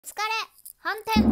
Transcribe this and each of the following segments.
疲れ反転。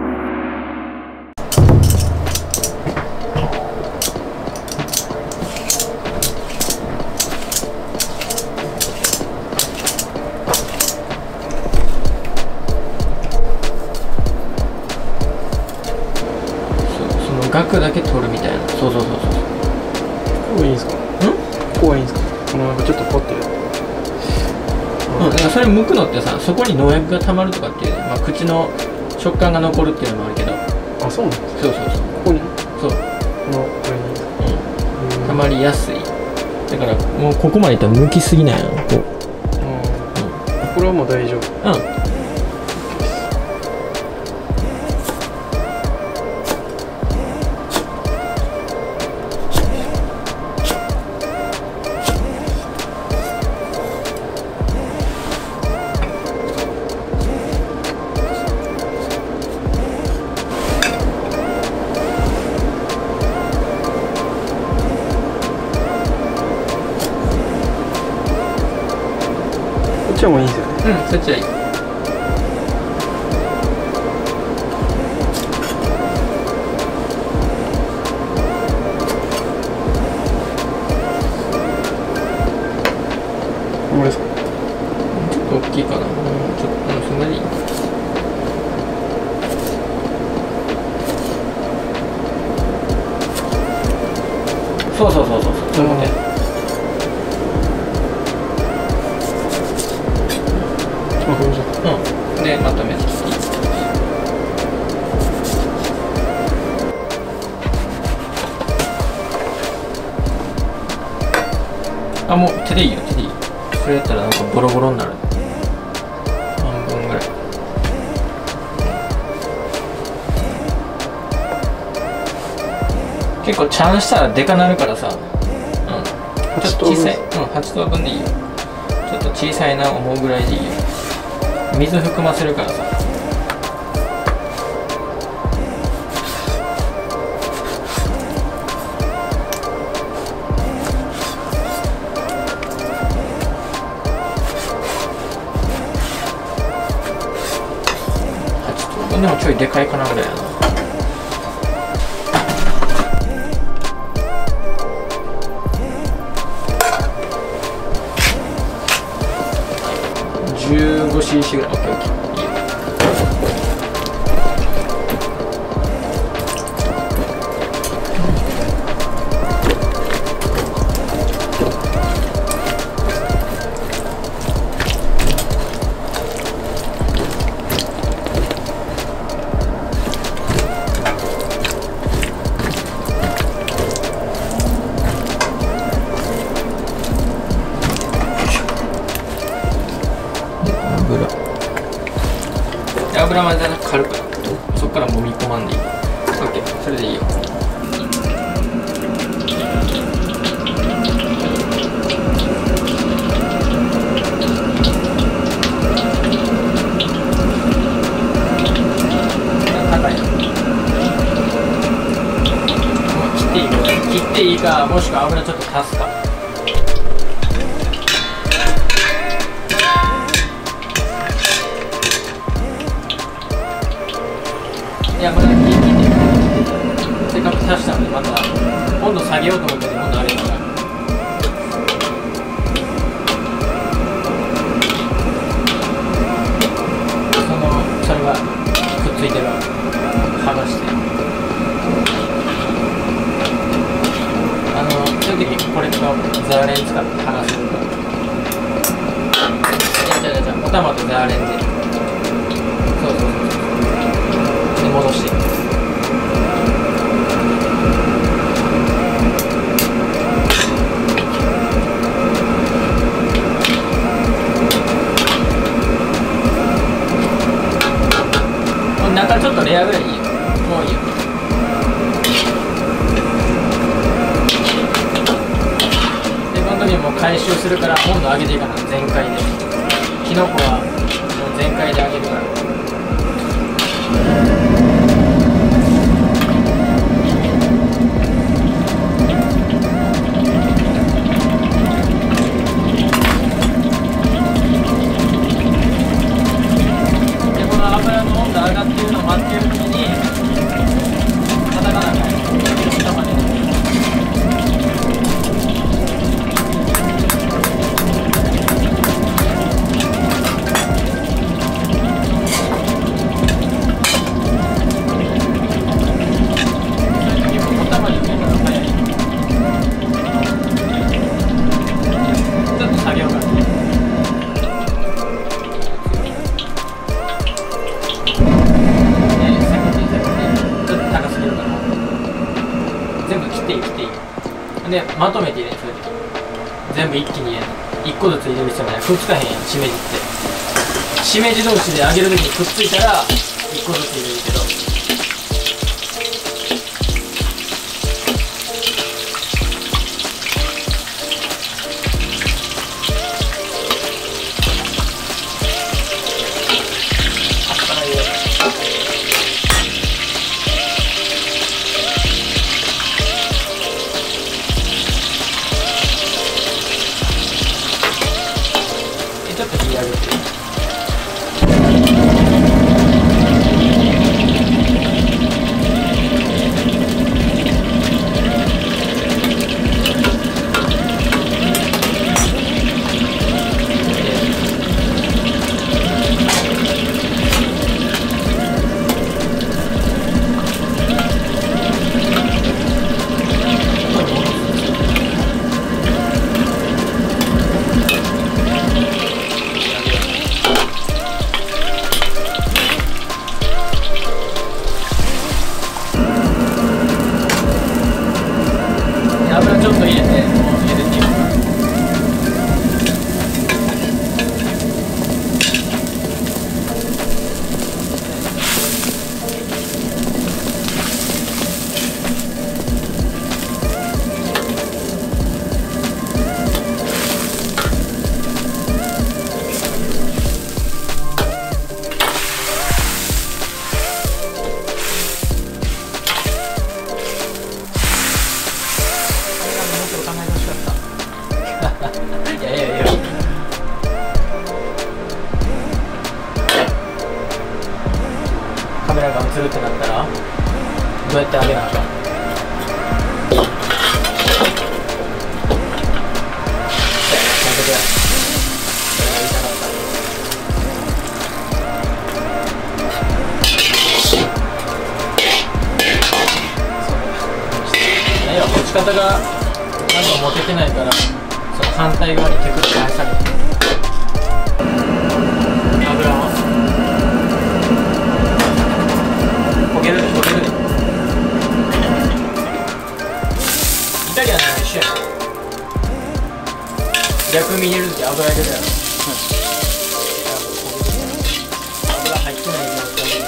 その額だけ取るみたいな。そう。ここがいいんですか？ここがいいんですか？このなんかちょっとポッてやって。 だからそれ剥くのってさ、そこに農薬がたまるとかっていうね、口の食感が残るっていうのもあるけど。 あ、そうなんですか？ そう。 ここに？ そう。 これにですか？ たまりやすい。だからもうここまでいったら剥きすぎないの。これはもう大丈夫。こっちはもういいですよね。 そっちはいい。 これですか？ ちょっと大きいかな。ちょっとそんなにいい。そう。そういうことや。でまとめていい。あ、もう手でいいよ。それやったらなんかボロボロになる。半分ぐらい。結構ちゃんしたらでかなるからさ。ちょっと小さい。8等分でいいよ。ちょっと小さいな思うぐらいでいいよ。水含ませるからさ。8等分でもちょいでかいかなぐらいやな。15cc ぐらい。オッケー。いいよ。油までじゃなく軽く、そっから揉み込まんでいい。オッケー、それでいいよ。高い。切っていいか、もしくは油ちょっと足すか。いや、まだ聞いてせっかく足したので、また温度下げようと思ったら温度上げたから。それがくっついてる剥がして、そういう時これとかザーレン使って剥がす。じゃあお玉とザーレンで。そう。戻して中ちょっとレアぐらいいいよ。もういいよ。でこの時もう回収するから温度上げていいかな。全開で。キノコはもう全開で上げるから。でこの油のでまとめて入れる、そういう時全部一気に入れるの。1個ずつ入れる必要ない。くっつかへんやん、しめじって。しめじ同士で揚げる時にくっついたら1個ずつ入れるけど、ちょっと火上げて。油ちょっと入れて入れていく。カメラが映るってなったらどうやって上げなあかん。持ち方がなんか持ててないから、その反対側に手首返されて油は焦げるで焦げるで。イタリアンの一緒やん。逆に入れるとき油入れるやろ。油入ってない状態で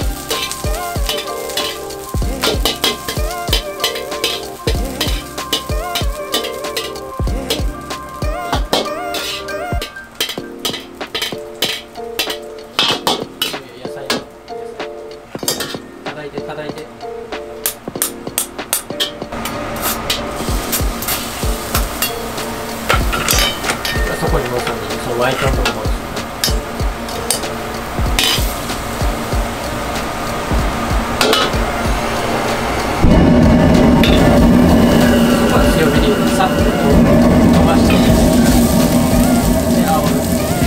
叩いて。そこにもうそのワイトのところもそこは強火にさっと伸ばしてで煽る。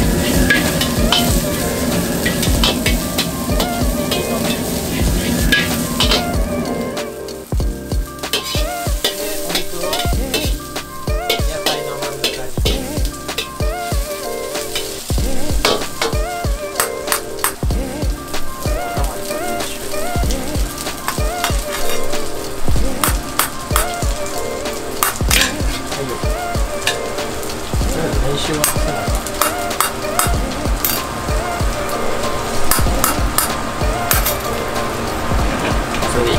練習はさせなあかん。それでいい。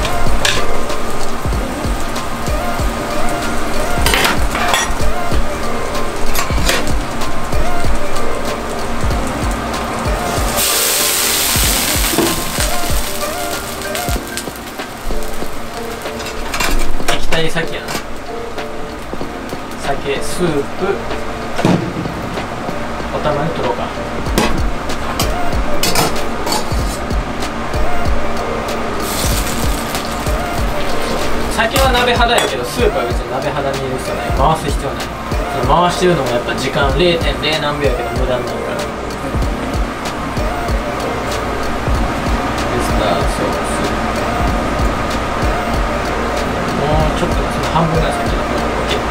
液体酒やな。酒、スープ、お玉に取ろうか。酒は鍋肌やけど、スープは別に鍋肌に入れる必要ない。回す必要ない。その回してるのもやっぱ時間 0.0 何秒やけど無駄になるから。ウスターソース。もうちょっとその半分ぐらい先の方が OK。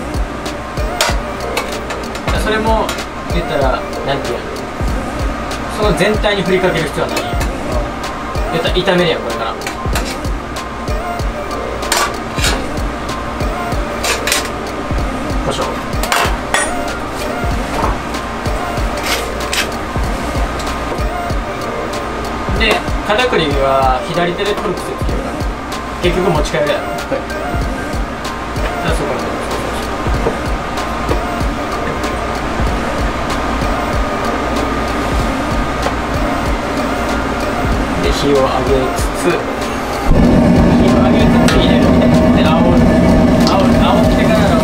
それも言ったらなんていうの、そその全体に振りかける必要はない。炒めるやんこれから。胡椒で、片栗は左手でトルクスつけるから結局持ち帰るやろ。はい、じゃあそこにで火を上げつつ入れる。で煽ってからの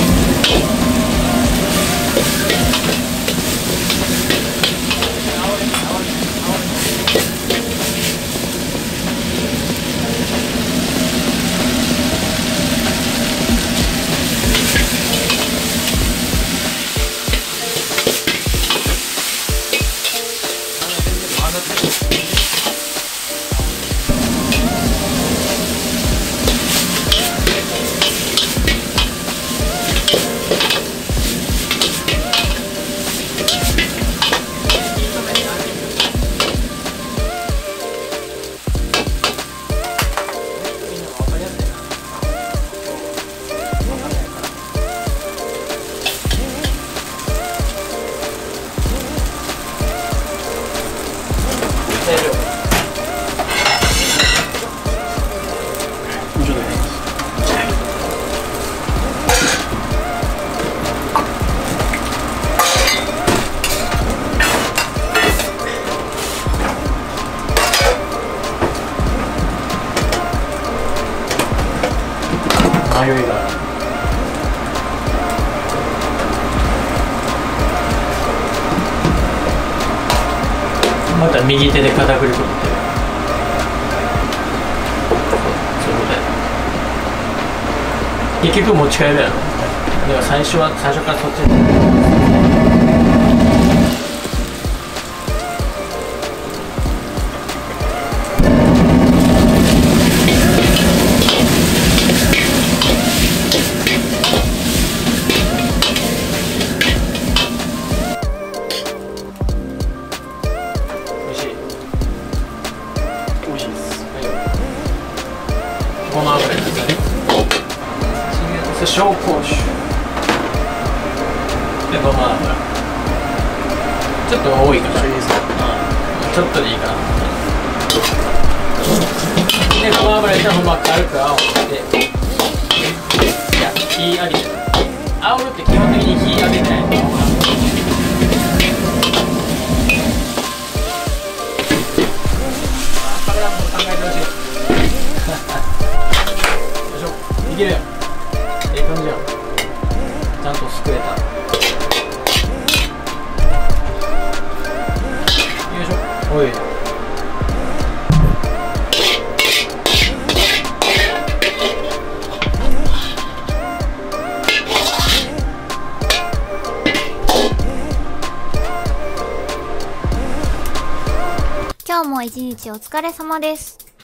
迷いがまた右手で片栗粉振ってる。そういうことや。結局持ち帰るやろ。だから最初からそっちにごま油ですね。紹興酒でごま油ちょっと多いかな。ちょっとでいいかな。でごま油入れたらほんま軽く煽って、いや火上げて煽るって基本的に火上げてないの。カメラも考えてほしい。いけるやん。いい感じやん。ちゃんとすくえた。よいしょ。おい。 今日も一日お疲れ様です。